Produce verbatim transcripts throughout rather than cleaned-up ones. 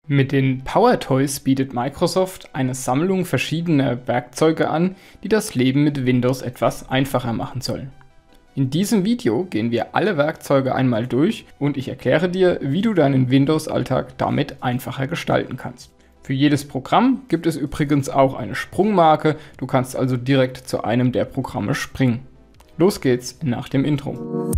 Mit den PowerToys bietet Microsoft eine Sammlung verschiedener Werkzeuge an, die das Leben mit Windows etwas einfacher machen sollen. In diesem Video gehen wir alle Werkzeuge einmal durch und ich erkläre dir, wie du deinen Windows-Alltag damit einfacher gestalten kannst. Für jedes Programm gibt es übrigens auch eine Sprungmarke, du kannst also direkt zu einem der Programme springen. Los geht's nach dem Intro.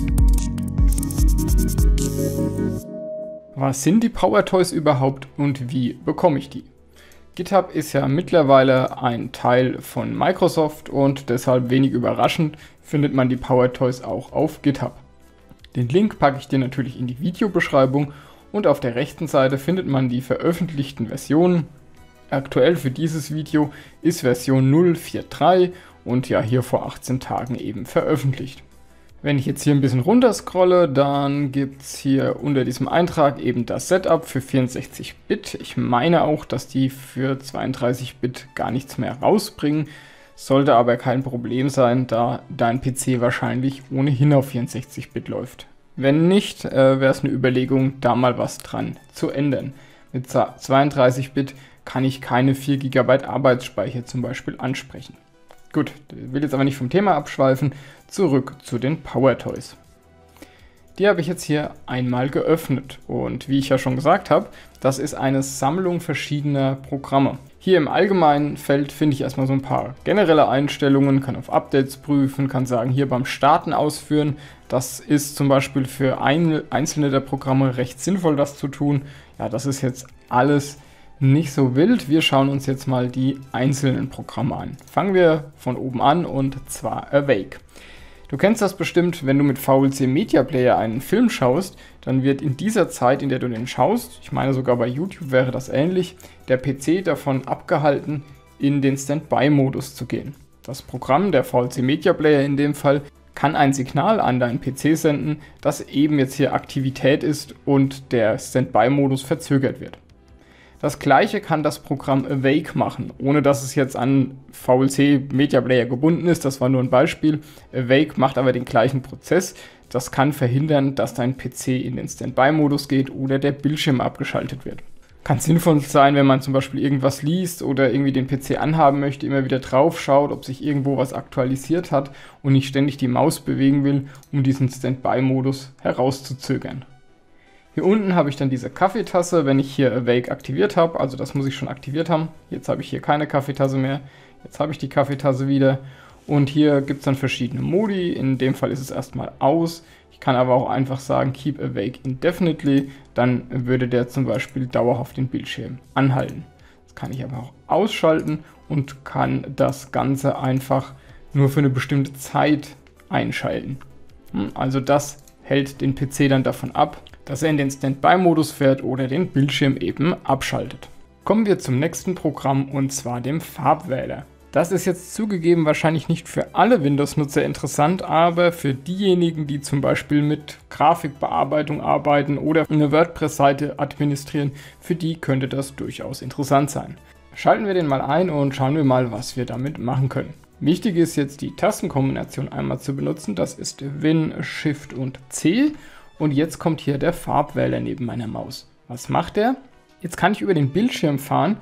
Was sind die PowerToys überhaupt und wie bekomme ich die? GitHub ist ja mittlerweile ein Teil von Microsoft und deshalb wenig überraschend findet man die PowerToys auch auf GitHub. Den Link packe ich dir natürlich in die Videobeschreibung und auf der rechten Seite findet man die veröffentlichten Versionen. Aktuell für dieses Video ist Version null Punkt vier Punkt drei und ja hier vor achtzehn Tagen eben veröffentlicht. Wenn ich jetzt hier ein bisschen runter scrolle, dann gibt es hier unter diesem Eintrag eben das Setup für vierundsechzig Bit. Ich meine auch, dass die für zweiunddreißig Bit gar nichts mehr rausbringen. Sollte aber kein Problem sein, da dein P C wahrscheinlich ohnehin auf vierundsechzig Bit läuft. Wenn nicht, äh, wäre es eine Überlegung, da mal was dran zu ändern. Mit zweiunddreißig Bit kann ich keine vier Gigabyte Arbeitsspeicher zum Beispiel ansprechen. Gut, ich will jetzt aber nicht vom Thema abschweifen, zurück zu den PowerToys. Die habe ich jetzt hier einmal geöffnet und wie ich ja schon gesagt habe, das ist eine Sammlung verschiedener Programme. Hier im allgemeinen Feld finde ich erstmal so ein paar generelle Einstellungen, kann auf Updates prüfen, kann sagen, hier beim Starten ausführen. Das ist zum Beispiel für ein, einzelne der Programme recht sinnvoll, das zu tun. Ja, das ist jetzt alles nicht so wild. Wir schauen uns jetzt mal die einzelnen Programme an. Fangen wir von oben an und zwar Awake. Du kennst das bestimmt, wenn du mit V L C Media Player einen Film schaust, dann wird in dieser Zeit, in der du den schaust, ich meine sogar bei YouTube wäre das ähnlich, der P C davon abgehalten, in den Standby-Modus zu gehen. Das Programm, der V L C Media Player in dem Fall, kann ein Signal an deinen P C senden, dass eben jetzt hier Aktivität ist und der Standby-Modus verzögert wird. Das gleiche kann das Programm Awake machen, ohne dass es jetzt an V L C Media Player gebunden ist, das war nur ein Beispiel. Awake macht aber den gleichen Prozess, das kann verhindern, dass dein P C in den Standby-Modus geht oder der Bildschirm abgeschaltet wird. Kann sinnvoll sein, wenn man zum Beispiel irgendwas liest oder irgendwie den P C anhaben möchte, immer wieder drauf schaut, ob sich irgendwo was aktualisiert hat und nicht ständig die Maus bewegen will, um diesen Standby-Modus herauszuzögern. Hier unten habe ich dann diese Kaffeetasse, wenn ich hier Awake aktiviert habe, also das muss ich schon aktiviert haben. Jetzt habe ich hier keine Kaffeetasse mehr, jetzt habe ich die Kaffeetasse wieder und hier gibt es dann verschiedene Modi, in dem Fall ist es erstmal aus. Ich kann aber auch einfach sagen Keep Awake Indefinitely, dann würde der zum Beispiel dauerhaft den Bildschirm anhalten. Das kann ich aber auch ausschalten und kann das Ganze einfach nur für eine bestimmte Zeit einschalten. Also das hält den P C dann davon ab, dass er in den Standby-Modus fährt oder den Bildschirm eben abschaltet. Kommen wir zum nächsten Programm und zwar dem Farbwähler. Das ist jetzt zugegeben wahrscheinlich nicht für alle Windows-Nutzer interessant, aber für diejenigen, die zum Beispiel mit Grafikbearbeitung arbeiten oder eine WordPress-Seite administrieren, für die könnte das durchaus interessant sein. Schalten wir den mal ein und schauen wir mal, was wir damit machen können. Wichtig ist jetzt die Tastenkombination einmal zu benutzen, das ist Win, Shift und C. Und jetzt kommt hier der Farbwähler neben meiner Maus. Was macht der? Jetzt kann ich über den Bildschirm fahren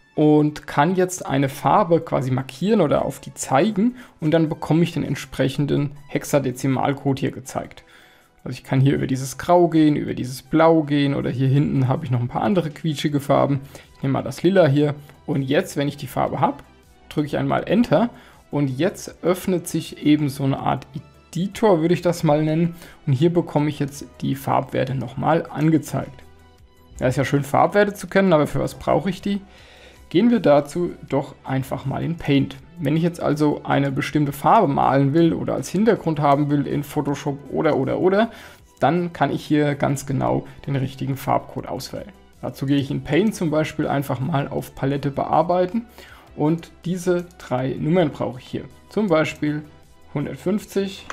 und kann jetzt eine Farbe quasi markieren oder auf die zeigen und dann bekomme ich den entsprechenden Hexadezimalcode hier gezeigt. Also ich kann hier über dieses Grau gehen, über dieses Blau gehen oder hier hinten habe ich noch ein paar andere quietschige Farben. Ich nehme mal das Lila hier und jetzt, wenn ich die Farbe habe, drücke ich einmal Enter und jetzt öffnet sich eben so eine Art Editor, würde ich das mal nennen. Und hier bekomme ich jetzt die Farbwerte nochmal angezeigt. Ja, ist ja schön, Farbwerte zu kennen, aber für was brauche ich die? Gehen wir dazu doch einfach mal in Paint. Wenn ich jetzt also eine bestimmte Farbe malen will oder als Hintergrund haben will in Photoshop oder oder oder, dann kann ich hier ganz genau den richtigen Farbcode auswählen. Dazu gehe ich in Paint zum Beispiel einfach mal auf Palette bearbeiten und diese drei Nummern brauche ich hier. Zum Beispiel hundertfünfzig,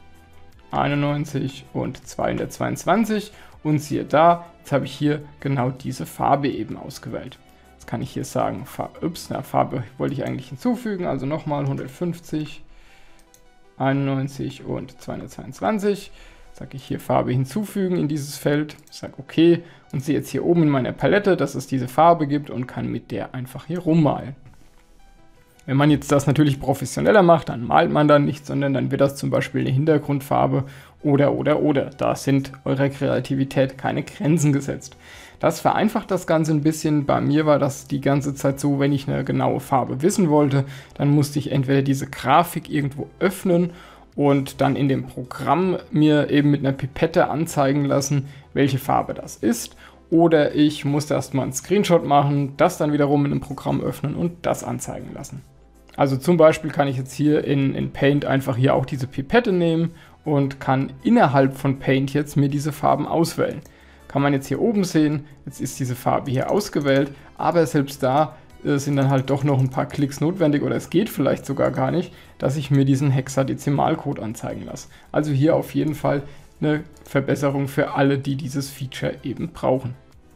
einundneunzig und zweihundertzweiundzwanzig und siehe da, jetzt habe ich hier genau diese Farbe eben ausgewählt. Jetzt kann ich hier sagen, Farbe, ups, na, Farbe wollte ich eigentlich hinzufügen, also nochmal hundertfünfzig, einundneunzig und zweihundertzweiundzwanzig. sage ich hier Farbe hinzufügen in dieses Feld, sage okay und sehe jetzt hier oben in meiner Palette, dass es diese Farbe gibt und kann mit der einfach hier rummalen. Wenn man jetzt das natürlich professioneller macht, dann malt man dann nicht, sondern dann wird das zum Beispiel eine Hintergrundfarbe oder, oder, oder. Da sind eurer Kreativität keine Grenzen gesetzt. Das vereinfacht das Ganze ein bisschen. Bei mir war das die ganze Zeit so, wenn ich eine genaue Farbe wissen wollte, dann musste ich entweder diese Grafik irgendwo öffnen und dann in dem Programm mir eben mit einer Pipette anzeigen lassen, welche Farbe das ist. Oder ich musste erstmal einen Screenshot machen, das dann wiederum in einem Programm öffnen und das anzeigen lassen. Also zum Beispiel kann ich jetzt hier in, in Paint einfach hier auch diese Pipette nehmen und kann innerhalb von Paint jetzt mir diese Farben auswählen. Kann man jetzt hier oben sehen, jetzt ist diese Farbe hier ausgewählt, aber selbst da äh, sind dann halt doch noch ein paar Klicks notwendig oder es geht vielleicht sogar gar nicht, dass ich mir diesen Hexadezimalcode anzeigen lasse. Also hier auf jeden Fall eine Verbesserung für alle, die dieses Feature eben brauchen.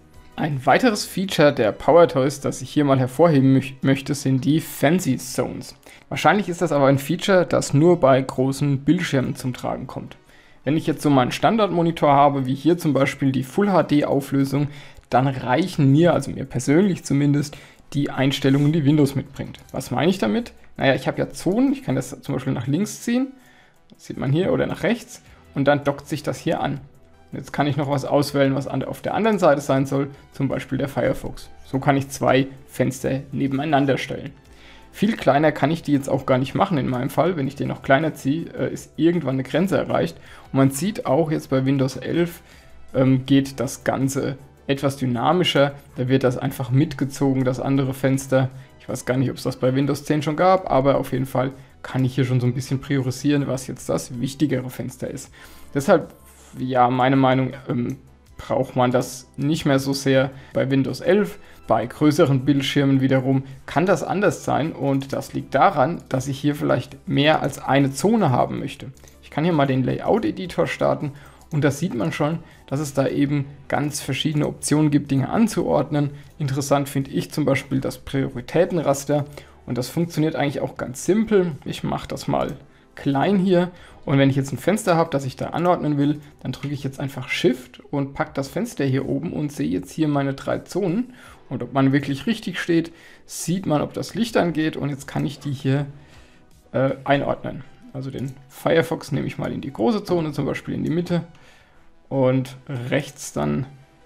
Ein weiteres Feature der PowerToys, das ich hier mal hervorheben mö möchte, sind die Fancy Zones. Wahrscheinlich ist das aber ein Feature, das nur bei großen Bildschirmen zum Tragen kommt. Wenn ich jetzt so meinen Standardmonitor habe, wie hier zum Beispiel die Full H D Auflösung, dann reichen mir, also mir persönlich zumindest, die Einstellungen, die Windows mitbringt. Was meine ich damit? Naja, ich habe ja Zonen, ich kann das zum Beispiel nach links ziehen, das sieht man hier, oder nach rechts, und dann dockt sich das hier an. Jetzt kann ich noch was auswählen, was auf der anderen Seite sein soll, zum Beispiel der Firefox. So kann ich zwei Fenster nebeneinander stellen. Viel kleiner kann ich die jetzt auch gar nicht machen in meinem Fall. Wenn ich den noch kleiner ziehe, ist irgendwann eine Grenze erreicht. Und man sieht auch jetzt bei Windows elf ähm, geht das Ganze etwas dynamischer. Da wird das einfach mitgezogen, das andere Fenster. Ich weiß gar nicht, ob es das bei Windows zehn schon gab, aber auf jeden Fall kann ich hier schon so ein bisschen priorisieren, was jetzt das wichtigere Fenster ist. Deshalb, ja, meine Meinung, ähm, braucht man das nicht mehr so sehr bei Windows elf. Bei größeren Bildschirmen wiederum kann das anders sein und das liegt daran, dass ich hier vielleicht mehr als eine Zone haben möchte. Ich kann hier mal den Layout-Editor starten und da sieht man schon, dass es da eben ganz verschiedene Optionen gibt, Dinge anzuordnen. Interessant finde ich zum Beispiel das Prioritätenraster und das funktioniert eigentlich auch ganz simpel. Ich mache das mal klein hier und wenn ich jetzt ein Fenster habe, das ich da anordnen will, dann drücke ich jetzt einfach Shift und packe das Fenster hier oben und sehe jetzt hier meine drei Zonen und ob man wirklich richtig steht, sieht man, ob das Licht angeht und jetzt kann ich die hier äh, einordnen. Also den Firefox nehme ich mal in die große Zone, zum Beispiel in die Mitte und rechts dann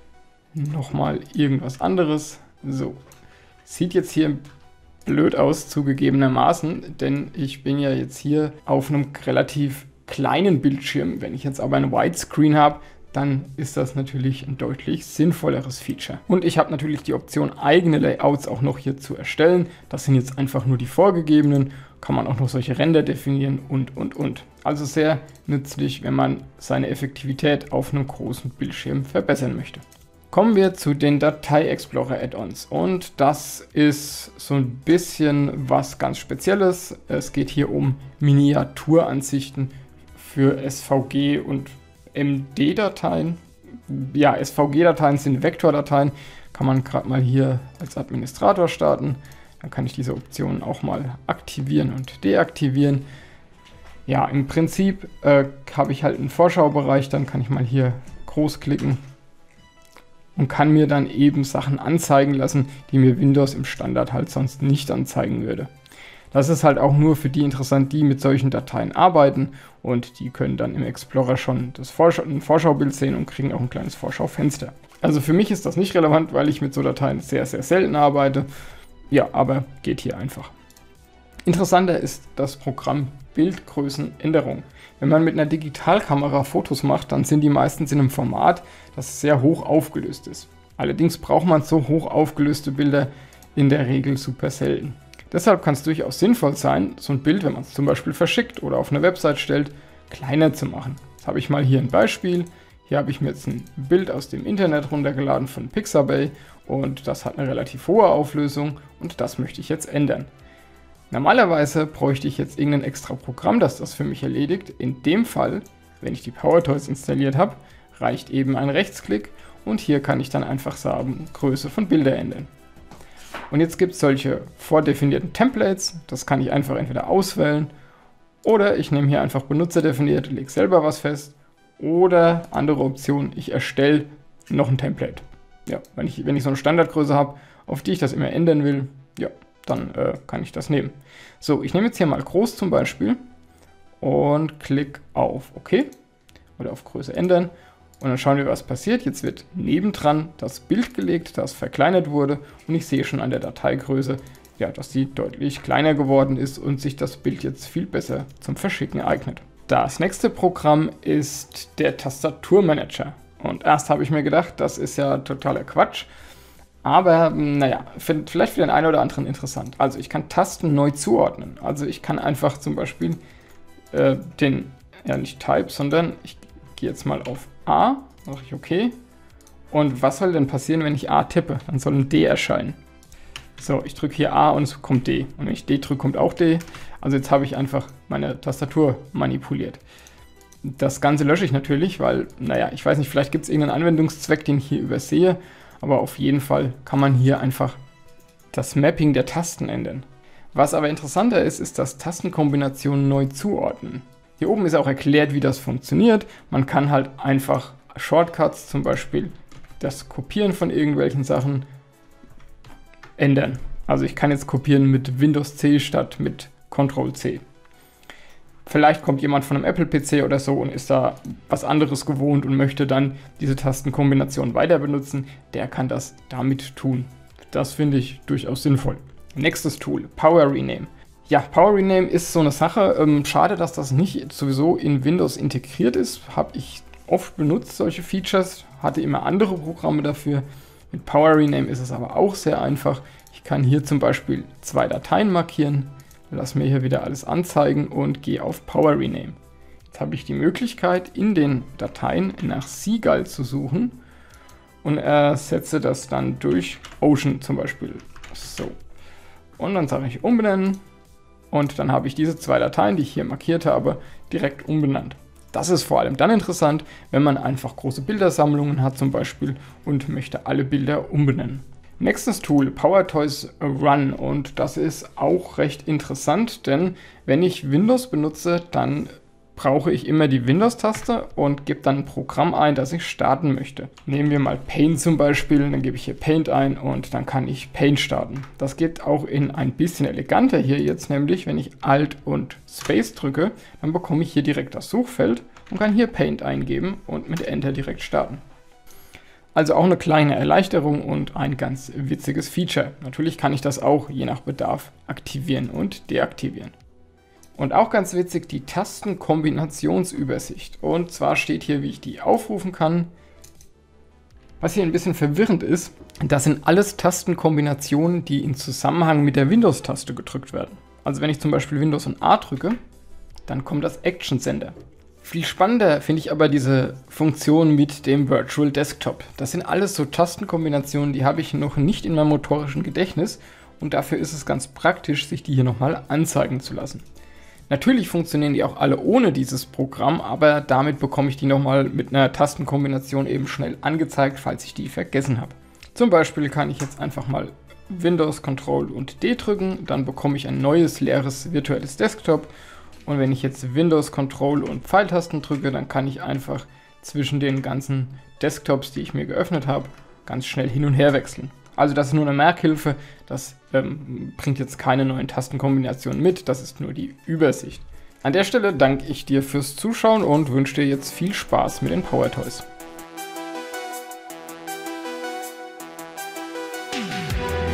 nochmal irgendwas anderes. So, sieht jetzt hier blöd aus, zugegebenermaßen, denn ich bin ja jetzt hier auf einem relativ kleinen Bildschirm. Wenn ich jetzt aber einen Widescreen habe, dann ist das natürlich ein deutlich sinnvolleres Feature. Und ich habe natürlich die Option, eigene Layouts auch noch hier zu erstellen. Das sind jetzt einfach nur die vorgegebenen. Kann man auch noch solche Ränder definieren und, und, und. Also sehr nützlich, wenn man seine Effektivität auf einem großen Bildschirm verbessern möchte. Kommen wir zu den Datei-Explorer-Add-ons und das ist so ein bisschen was ganz Spezielles. Es geht hier um Miniaturansichten für S V G und M D-Dateien. Ja, S V G-Dateien sind Vektordateien. Kann man gerade mal hier als Administrator starten. Dann kann ich diese Optionen auch mal aktivieren und deaktivieren. Ja, im Prinzip äh, habe ich halt einen Vorschaubereich. Dann kann ich mal hier groß klicken und kann mir dann eben Sachen anzeigen lassen, die mir Windows im Standard halt sonst nicht anzeigen würde. Das ist halt auch nur für die interessant, die mit solchen Dateien arbeiten und die können dann im Explorer schon das Vorschau ein Vorschaubild sehen und kriegen auch ein kleines Vorschaufenster. Also für mich ist das nicht relevant, weil ich mit so Dateien sehr, sehr selten arbeite. Ja, aber geht hier einfach. Interessanter ist das Programm Bildgrößenänderung. Wenn man mit einer Digitalkamera Fotos macht, dann sind die meistens in einem Format, das sehr hoch aufgelöst ist. Allerdings braucht man so hoch aufgelöste Bilder in der Regel super selten. Deshalb kann es durchaus sinnvoll sein, so ein Bild, wenn man es zum Beispiel verschickt oder auf eine Website stellt, kleiner zu machen. Jetzt habe ich mal hier ein Beispiel. Hier habe ich mir jetzt ein Bild aus dem Internet runtergeladen von Pixabay und das hat eine relativ hohe Auflösung und das möchte ich jetzt ändern. Normalerweise bräuchte ich jetzt irgendein extra Programm, das das für mich erledigt. In dem Fall, wenn ich die PowerToys installiert habe, reicht eben ein Rechtsklick und hier kann ich dann einfach sagen, Größe von Bilder ändern. Und jetzt gibt es solche vordefinierten Templates, das kann ich einfach entweder auswählen oder ich nehme hier einfach benutzerdefiniert, lege selber was fest Oder andere Option, ich erstelle noch ein Template. Ja, wenn ich, wenn ich so eine Standardgröße habe, auf die ich das immer ändern will, ja, dann äh, kann ich das nehmen. So, ich nehme jetzt hier mal groß zum Beispiel und klicke auf OK oder auf Größe ändern. Und dann schauen wir, was passiert. Jetzt wird nebendran das Bild gelegt, das verkleinert wurde. Und ich sehe schon an der Dateigröße, ja, dass die deutlich kleiner geworden ist und sich das Bild jetzt viel besser zum Verschicken eignet. Das nächste Programm ist der Tastaturmanager. Und erst habe ich mir gedacht, das ist ja totaler Quatsch. Aber naja, vielleicht für den einen oder anderen interessant. Also ich kann Tasten neu zuordnen. Also ich kann einfach zum Beispiel äh, den, ja nicht Type, sondern ich gehe jetzt mal auf A, mache ich OK. Und was soll denn passieren, wenn ich A tippe? Dann soll ein D erscheinen. So, ich drücke hier A und es kommt D. Und wenn ich D drücke, kommt auch D. Also jetzt habe ich einfach meine Tastatur manipuliert. Das Ganze lösche ich natürlich, weil, naja, ich weiß nicht, vielleicht gibt es irgendeinen Anwendungszweck, den ich hier übersehe. Aber auf jeden Fall kann man hier einfach das Mapping der Tasten ändern. Was aber interessanter ist, ist das Tastenkombinationen neu zuordnen. Hier oben ist auch erklärt, wie das funktioniert. Man kann halt einfach Shortcuts, zum Beispiel das Kopieren von irgendwelchen Sachen, ändern. Also ich kann jetzt kopieren mit Windows C statt mit Control C. Vielleicht kommt jemand von einem Apple-P C oder so und ist da was anderes gewohnt und möchte dann diese Tastenkombination weiter benutzen. Der kann das damit tun. Das finde ich durchaus sinnvoll. Nächstes Tool, Power Rename. Ja, Power Rename ist so eine Sache. Ähm, schade, dass das nicht sowieso in Windows integriert ist. Habe ich oft benutzt, solche Features. Hatte immer andere Programme dafür. Mit Power Rename ist es aber auch sehr einfach. Ich kann hier zum Beispiel zwei Dateien markieren. Lass mir hier wieder alles anzeigen und gehe auf Power Rename. Jetzt habe ich die Möglichkeit, in den Dateien nach Seagull zu suchen und ersetze das dann durch Ocean zum Beispiel. So. Und dann sage ich umbenennen und dann habe ich diese zwei Dateien, die ich hier markiert habe, direkt umbenannt. Das ist vor allem dann interessant, wenn man einfach große Bildersammlungen hat zum Beispiel und möchte alle Bilder umbenennen. Nächstes Tool, PowerToys Run, und das ist auch recht interessant, denn wenn ich Windows benutze, dann brauche ich immer die Windows-Taste und gebe dann ein Programm ein, das ich starten möchte. Nehmen wir mal Paint zum Beispiel, dann gebe ich hier Paint ein und dann kann ich Paint starten. Das geht auch in ein bisschen eleganter hier jetzt, nämlich wenn ich Alt und Space drücke, dann bekomme ich hier direkt das Suchfeld und kann hier Paint eingeben und mit Enter direkt starten. Also auch eine kleine Erleichterung und ein ganz witziges Feature. Natürlich kann ich das auch je nach Bedarf aktivieren und deaktivieren. Und auch ganz witzig, die Tastenkombinationsübersicht. Und zwar steht hier, wie ich die aufrufen kann. Was hier ein bisschen verwirrend ist, das sind alles Tastenkombinationen, die in Zusammenhang mit der Windows-Taste gedrückt werden. Also wenn ich zum Beispiel Windows und A drücke, dann kommt das Action Center. Viel spannender finde ich aber diese Funktion mit dem Virtual Desktop. Das sind alles so Tastenkombinationen, die habe ich noch nicht in meinem motorischen Gedächtnis und dafür ist es ganz praktisch, sich die hier nochmal anzeigen zu lassen. Natürlich funktionieren die auch alle ohne dieses Programm, aber damit bekomme ich die nochmal mit einer Tastenkombination eben schnell angezeigt, falls ich die vergessen habe. Zum Beispiel kann ich jetzt einfach mal Windows, Control und D drücken, dann bekomme ich ein neues leeres virtuelles Desktop. Und wenn ich jetzt Windows, Control und Pfeiltasten drücke, dann kann ich einfach zwischen den ganzen Desktops, die ich mir geöffnet habe, ganz schnell hin und her wechseln. Also das ist nur eine Merkhilfe, das ähm, bringt jetzt keine neuen Tastenkombinationen mit, das ist nur die Übersicht. An der Stelle danke ich dir fürs Zuschauen und wünsche dir jetzt viel Spaß mit den PowerToys.